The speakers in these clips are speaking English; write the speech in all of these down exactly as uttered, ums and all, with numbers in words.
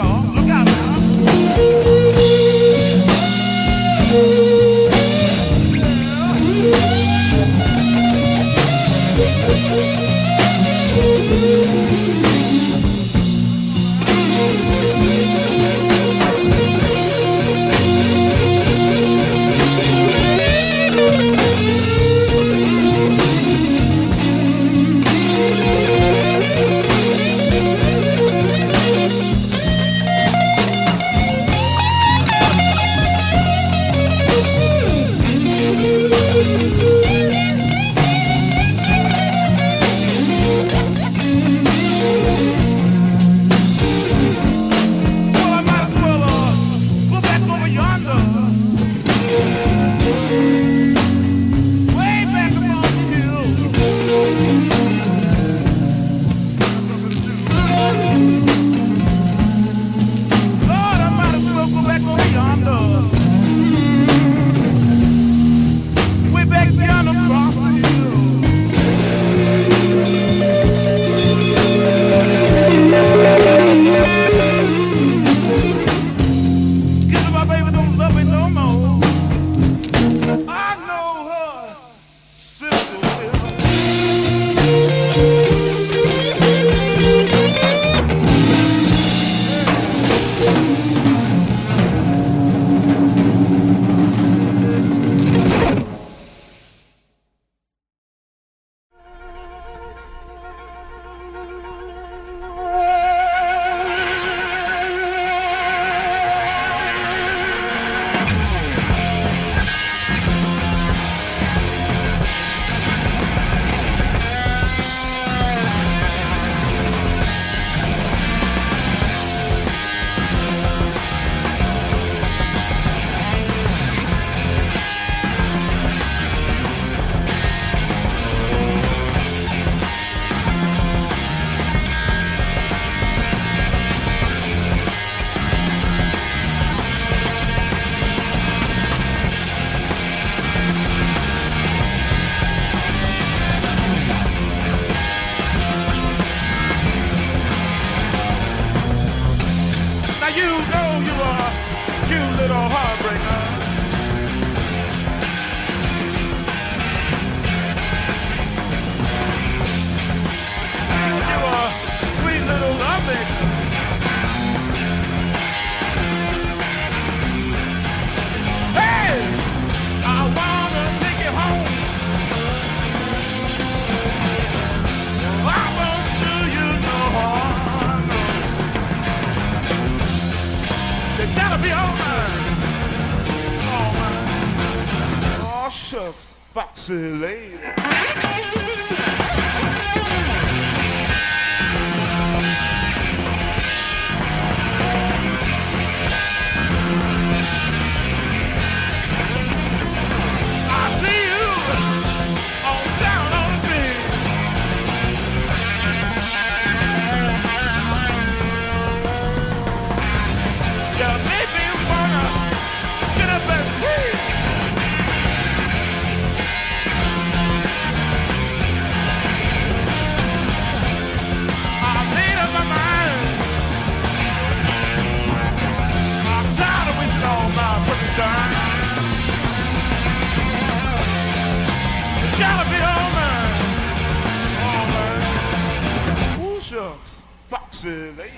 y'all. Look out now. Foxy lady. Foxy lady.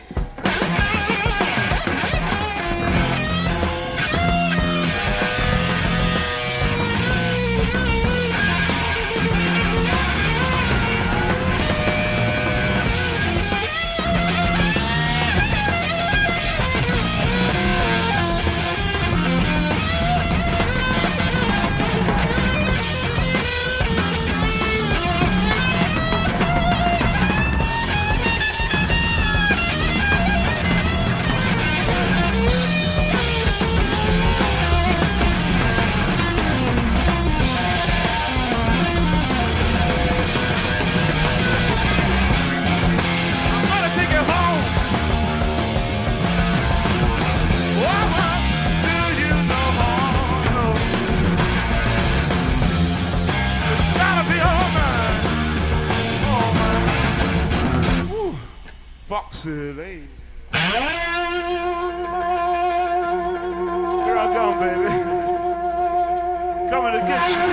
Foxy lady. baby. Coming to get you.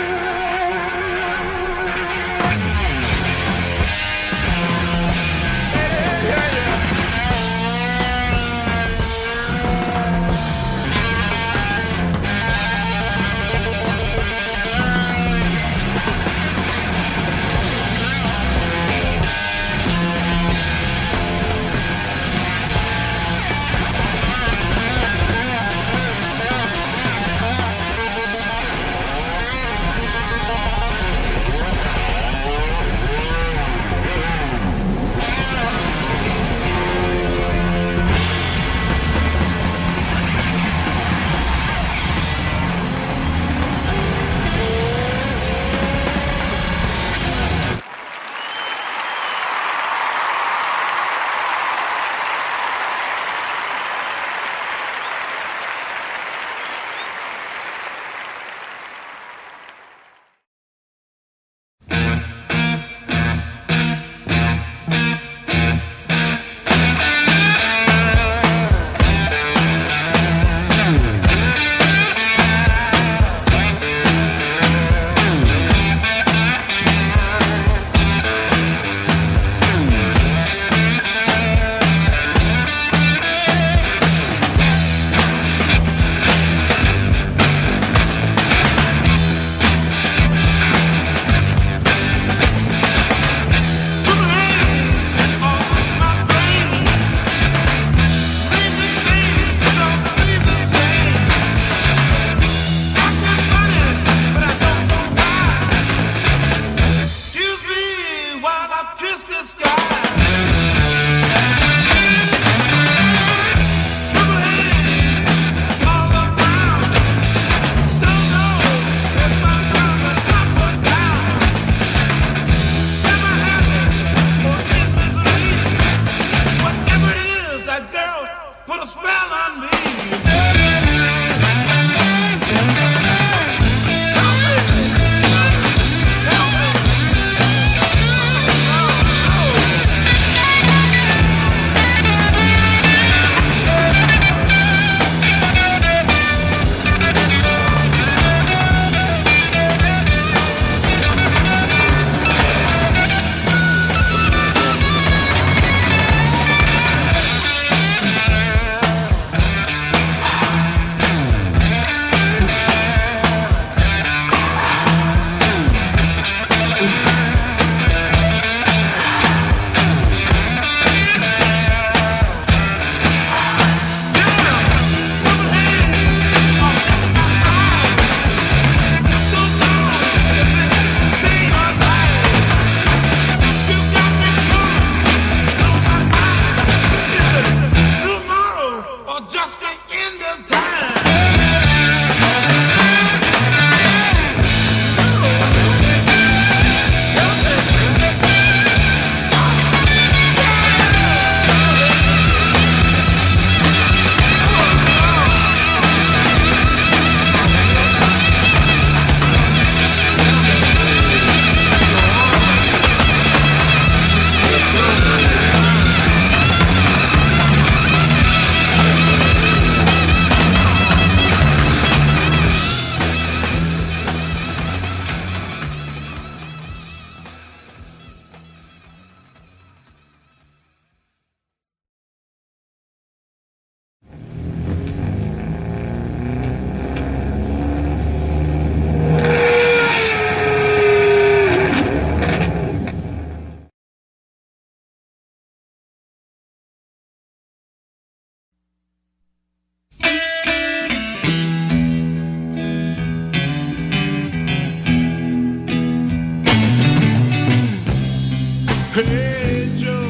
Hey Joe,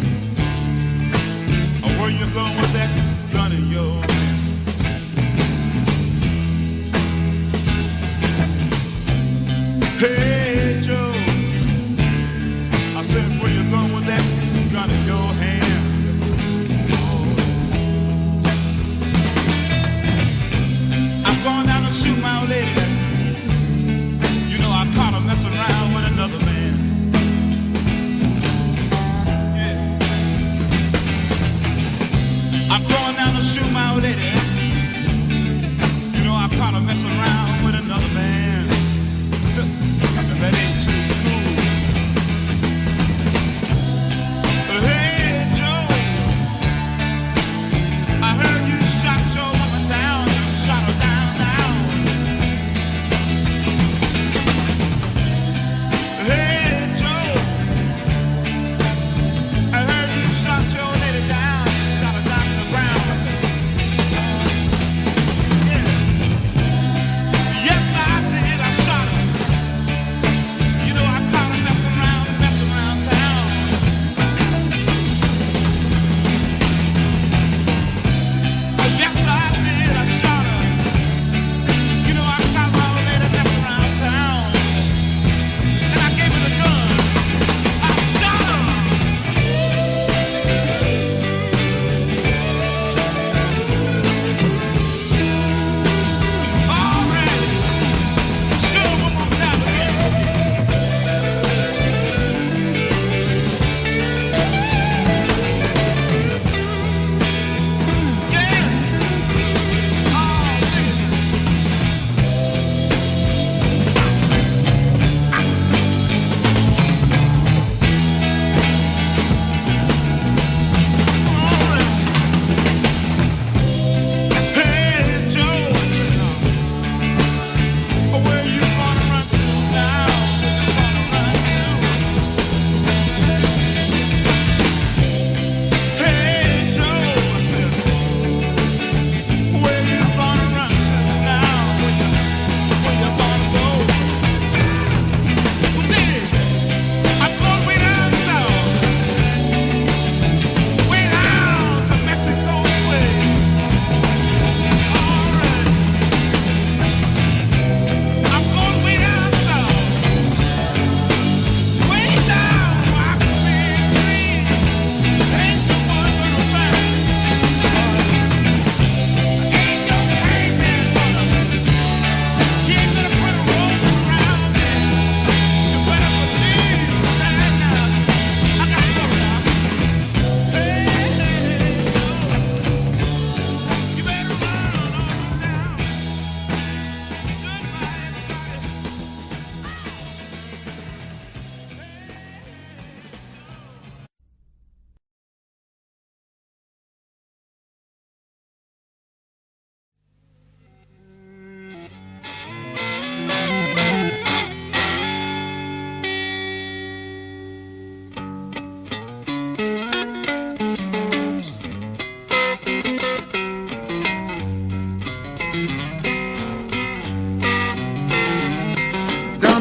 where you going with that gun of yours? Hey Joe, I said where you going with that gun in your hand? I'm going down to shoot my old lady. You know I caught her messing around with another man. I'm going down to shoot my old lady.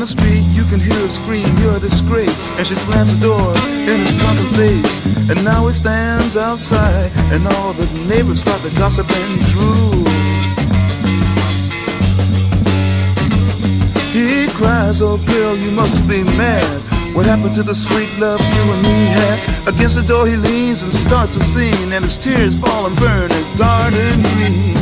the street, you can hear her scream, you're a disgrace. And she slams the door in his drunken face. And now he stands outside, and all the neighbors start to gossip and drool. He cries, oh girl, you must be mad. What happened to the sweet love you and me had? Against the door he leans and starts a scene, and his tears fall and burn a garden green.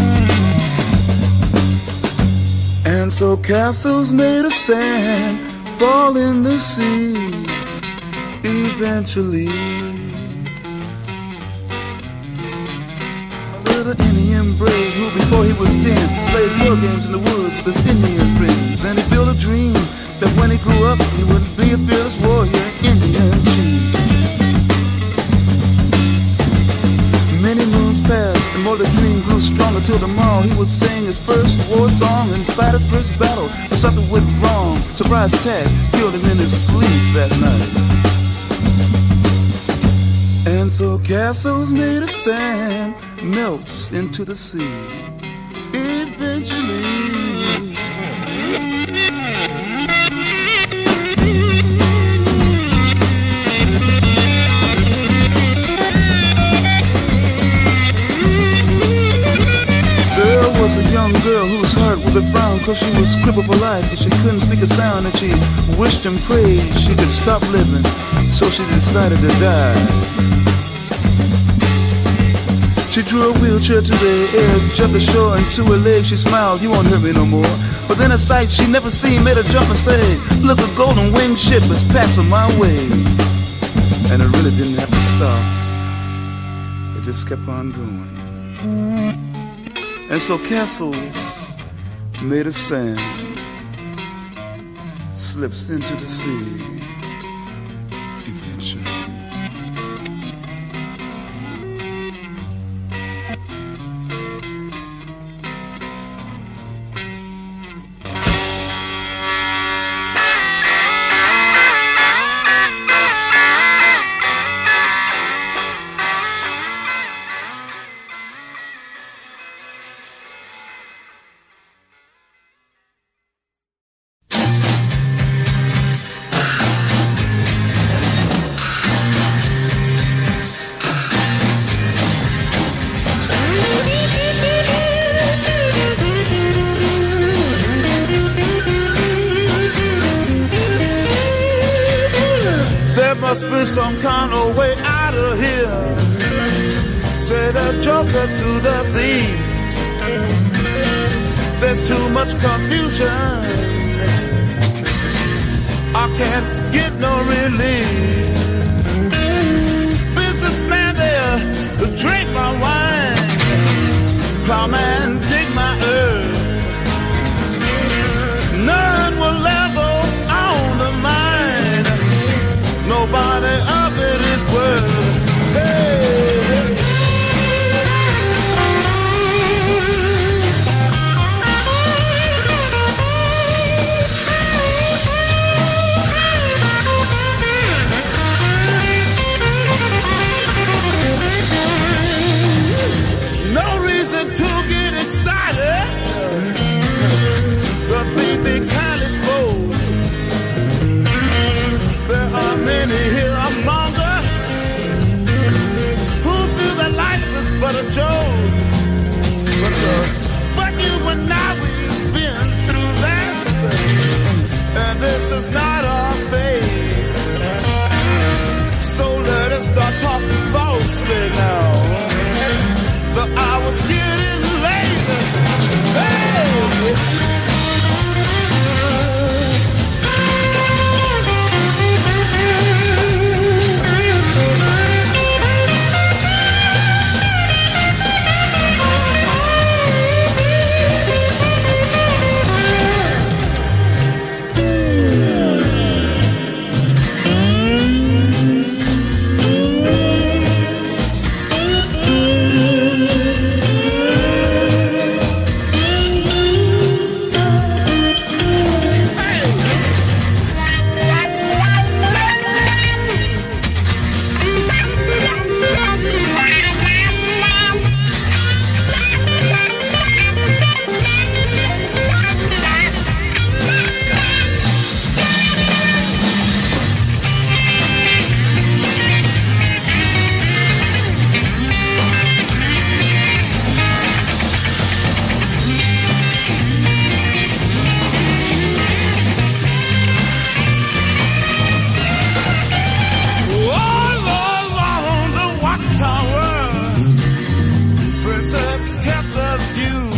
And so castles made of sand fall in the sea eventually. A little Indian brave who before he was ten played war games in the woods with his Indian friends. And he built a dream that when he grew up he would be a fearless warrior, Indian chief. Many moons passed and more the dream grew stronger till tomorrow he would sing his first war song and fight his first battle. But something went wrong, surprise attack killed him in his sleep that night. And so castles made of sand melts into the sea eventually. There was a young girl whose heart was a frown, cause she was crippled for life and she couldn't speak a sound, and she wished and prayed she could stop living, so she decided to die. She drew a wheelchair to the edge of the shore, and to her legs she smiled, you won't hurt me no more. But then a sight she never seen made her jump and say, look, a golden winged ship is passing my way. And it really didn't have to stop, it just kept on going. And so castles made of sand slips into the sea eventually. Must be some kind of way out of here, say the joker to the thief. There's too much confusion, I can't get no relief. Businessman there, drink my wine, plowman dig my earth. None will ever own the mine, nobody of it is worth. Hey, hey. No reason to get excited, the thief be kindly spoke. There are many here among us who feel that life is but a joke. But, uh, but you and I, we've been through that, and this is not our fate. So let us start talking falsely now. The hour's getting late. Hey! kept us used.